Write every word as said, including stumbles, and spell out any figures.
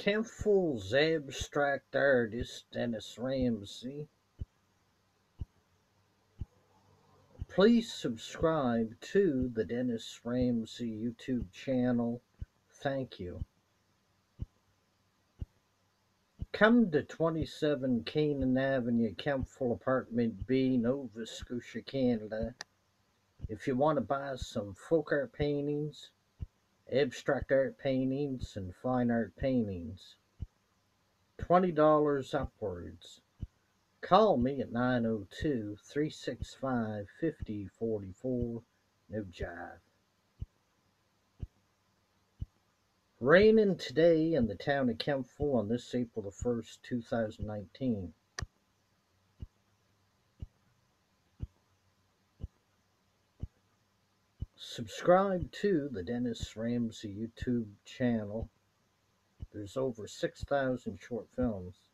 Kentville's abstract artist Dennis Ramsay. Please subscribe to the Dennis Ramsay YouTube channel. Thank you. Come to twenty-seven Canaan Avenue, Kentville, Apartment B, Nova Scotia, Canada. If you want to buy some folk art paintings, abstract art paintings, and fine art paintings, twenty dollars upwards. Call me at nine oh two, three six five, five oh four four. No jive. Raining today in the town of Kentville on this April the first, two thousand nineteen. Subscribe to the Dennis Ramsay YouTube channel. There's over six thousand short films.